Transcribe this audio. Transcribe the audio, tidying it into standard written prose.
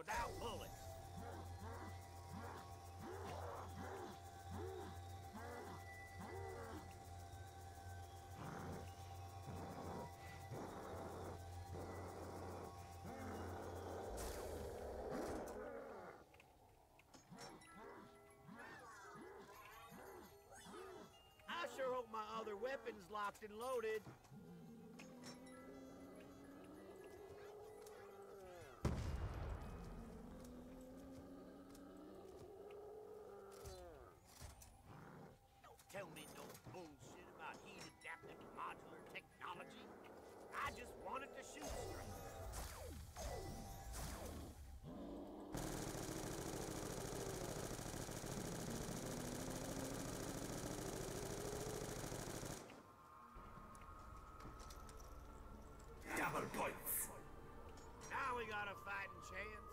without bullets. I sure hope my other weapon's locked and loaded. Don't tell me no bullshit about heat-adapted modular technology. I just wanted to shoot straight. Double points! Now we got a fighting chance.